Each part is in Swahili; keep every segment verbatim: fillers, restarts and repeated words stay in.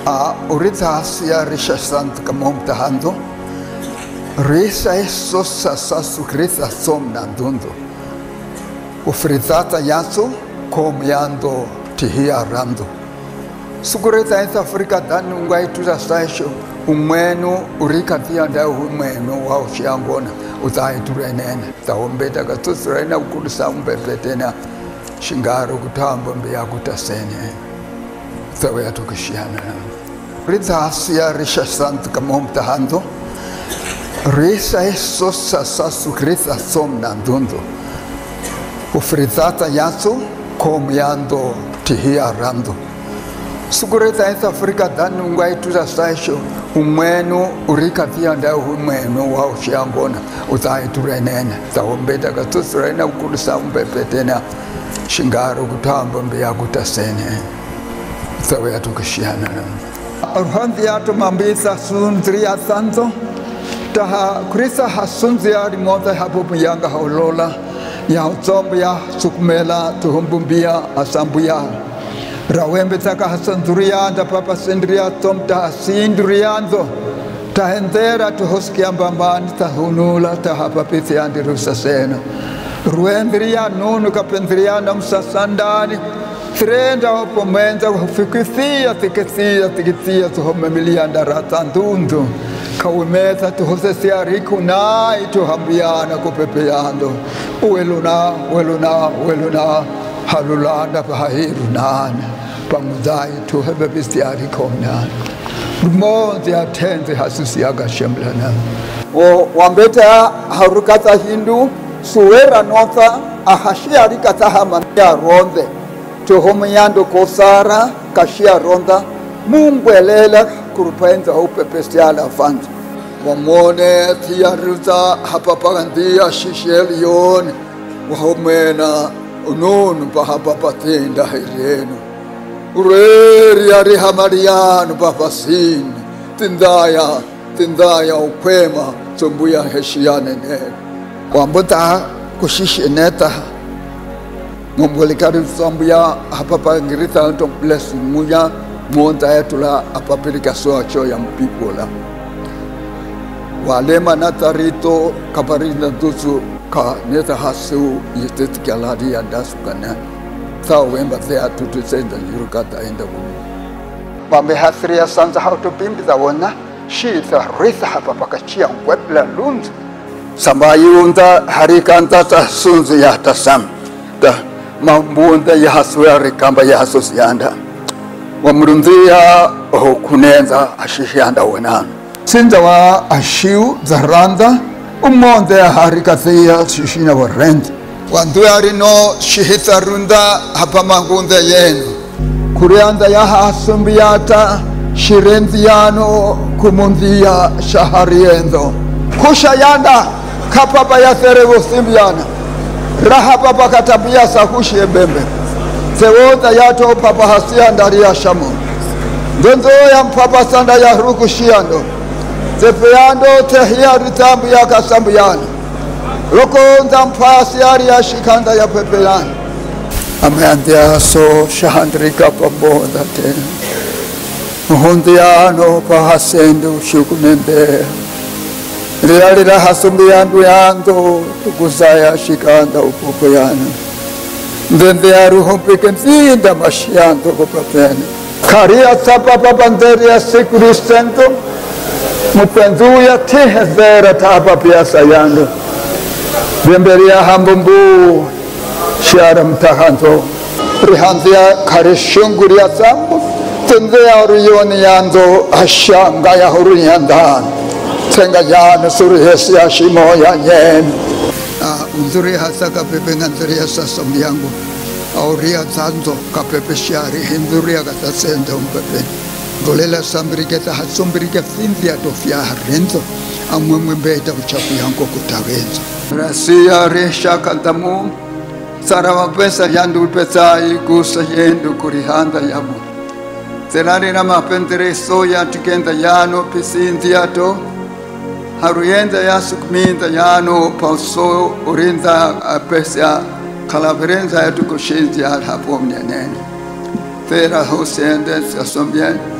a uritasia risha sant kamom tahando risa eso sasu krita som nandundo ufritata yaso komyando tihia rando sukureta ita Afrika danu ngai tuza saisho umwenu urika tia nda umwenu wa ushangona utai turenene taombeta katusrena ukulisa umbepetena shingaro kutamba mbiya kutasene tawe atukishiana rita asia risha sant kamom tahando risa eso sasu krita som nandundo ufritata yaso komyando tihia rando sukureta ita Afrika danu ngai tuza saisho umwenu urika tia nda umwenu wa ushangona utai turenene taombeta katusrena ukulisa umbepetena shingaro kutamba mbiya kutasene tawe atukishiana arhandi ato mambisa sundria santo taha krisa hasunzia rimota hapo yanga holola ya utombia sukumela tuhumbumbia asambuya rawembe taka hasandria da papa sendria tomta sindriando tahendera tuhoskia mbambani tahunula tahapa piti andirusa sena ruendria nunu kapendria namsasandani trenda opomenta fikithia tikithia tikithia tuhome milianda ratandundo kawimeta tuhosesia rikunai tuhambiana kupepeando ueluna ueluna ueluna halulanda pahiru nana pamudai tuhebe bistiari komna monte atende hasusiaga shemlana o wambeta harukata hindu suera nota ahashia rikata hamania ronde tuhomyando kosara kashia ronda mumbwelela kurupenza upepestiala fanta wamone tiaruza hapapagandia shishelion wahomena ununu pahapapatinda hirenu ureri ari hamariano papasin tindaya tindaya upema tumbuya heshiane ne wambota kushisheneta ngomgolikari sambuya hapapa ngirita ntong bless munya monta etula apapilika soa choya mpipola walema natarito kaparinda tusu ka neta hasu yetet galadi andasu kana tao wemba thea tutu senda yurukata enda ku bambe hasria sanza how to bimbi da wona shita ritha hapapa kachia kwebla lund sambayunta harikanta ta sunzu ya tasam da mambunda ya haswa rikamba ya hasosianda wamurundia kunenza ashishianda wena sinza wa ashiu zaranda umonde harikathia shishina warend wandu arino shihita runda hapa mangunde yenu kurianda ya hasumbiata shirendiano kumundia shahariendo kushayanda kapapa ya therevo simbiana raha papa katabia sakushi ebembe Tewota yato papa hasia ndari ya shamo Donzo ya mpapa sanda ya ruku shiando Tepeando tehia ritambu ya kasambuyano Loko nda mpasi ari ya shikanda ya pepeyano Ameandia so shahandrika pambonda te Muhundiano pahasendu shukunende Rialira hasumbiyandu yando Tukuzaya shikanda upopeyano Ndende aruhom pekenzinda mashiando kopapene Karia tapa papanderia sekuristento Mupenzuya tehezera tapa piasa yando Bemberia hambumbu Shiara mtahanto Rihanzia karishunguria sambu Tendea uriyoni yando Ashanga ya huruyandana Tenga yano surihesi ya shimo ya nyenu Unzuri hasa kapepe nganzuri hasa somyangu Auria tanto kapepe shari Hinduria kata senda umpepe Golela sambiriketa hasumbirike findia dofia harento Amwemwe mbeda uchafu yanko kutagenzo Rasia resha kantamu Sarawa pesa yandu pesa igusa yendu kurihanda yamu Terari nama pentere soya tikenda yano pisindia to Haruyenda ya sukminda yano pauso urinda apesya kalaverenza ya tukushinzi ya hapo mnyanene. Tera hosende sasombien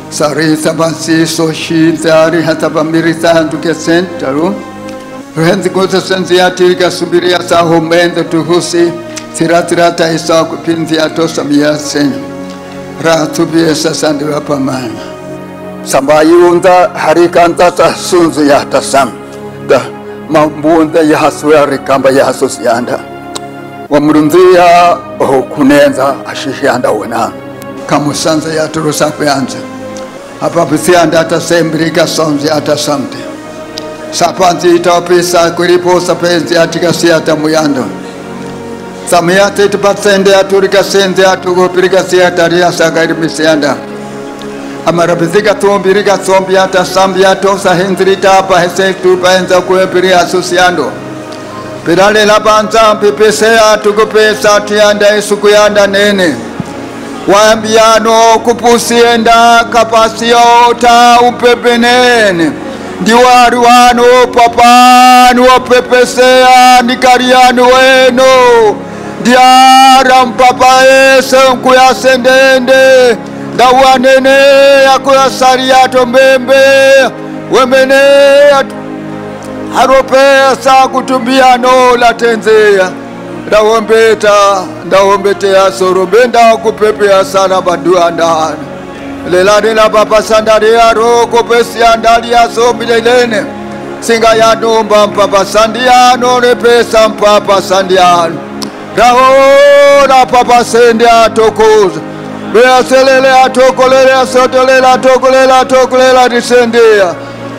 Sarita basi so shintari hata bamirita handuke sentaru. Rehenzi kuta senzi atirika subiria sa homendo tuhusi. Tiratirata isa kupinti atosa miyasen. Ratu biasa sandi wapamana. Sambayunda harikanta ta sunzu yata sam. Da mambunda yahaswe rikamba yahasus yanda. Wamurunzia kunenza ashishianda wana. Kamusanza yaturusa kweanza. Hapa pisianda atasembirika sonzi atasamte. Sapanzi itapisa kuripo sapenzi atikasi atamuyando. Samiyate itapasende aturika senze atugopirika siataria sakarimisianda. Amarabizika tumbirika sombi atasambi atosa henzirita hapa hese tupaenza kuepiri asusiando. Pirale labanza mpipese atugopesa atianda isukuyanda nene. Wambiano kupusienda kapasio ta upepenene. Diwari wano papanu wapepesea nikarianu weno. Diara mpapa ese mkuya sendende. Dawanene yakuya sariato mbembe. Wemene haropesa kutumbiano latenzea. Ndawombeta, ndawombetea sorobenda kupepea sana baduandana. Lelani la papa sandari ya roko pesi andali ya sombilelene. Singa ya numba mpapa sandiano repesa mpapa sandiano. Raho la papa sendia tokoza. Bea selele atokolele asotelele atokolele atokolele adisendia.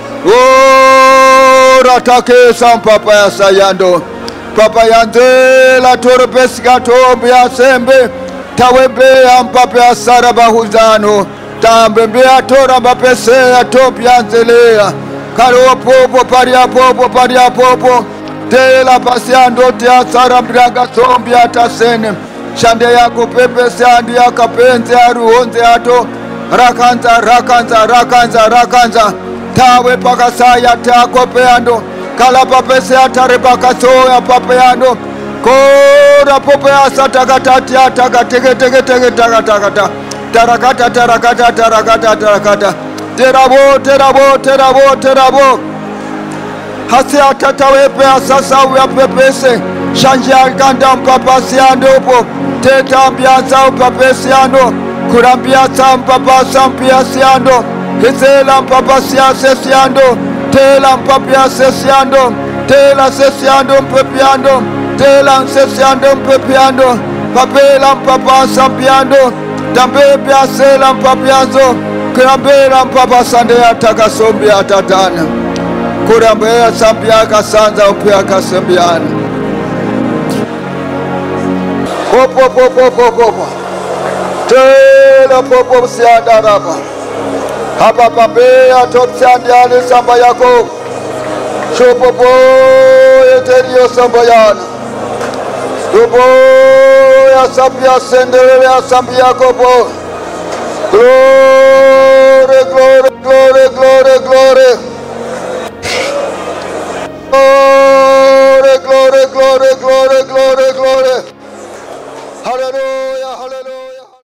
Oh ratakesa mpapa ya sayando. Papa yanze la torpes gatombe ya sembe tawembe ya mpape ya saraba huzano tambembe ya tora bapese ya topi yanzelea karo popo pari ya popo pari ya popo tela pasi ya ndote ya sarabraga sombi ya tasene shande yako pepe seandi ya kapenze ya ruonze ato rakanza rakanza rakanza rakanza tawe pakasaya tako peando kala papese atareba kasoya papeano kora popea satakatati ataka tege tege tege takata tarakata tarakata tarakata tarakata terabo terabo terabo terabo hasi atatawepe sasa ya pepese shanje aganda mpapasiano po teta mbiaza mpapesiano kurambia mpapa sampiasiano hisela mpapasiano tela mpapia sesiando, tela sesiando mpepiando, tela sesiando mpepiando, papela mpapa sampiando, tambebia sela mpapiazo, kurambela mpapa sande ataka sombi atatana, kurambela sampia kasanza upia kasembiana. Popo popo popo popo, tela popo sianda rapa. Hapa pambea topsandi ali samba yako. Shopopo eterio samba yana. Shopo ya sambia sendele ya samba yako po. Glory, glory, glory, glory, glory.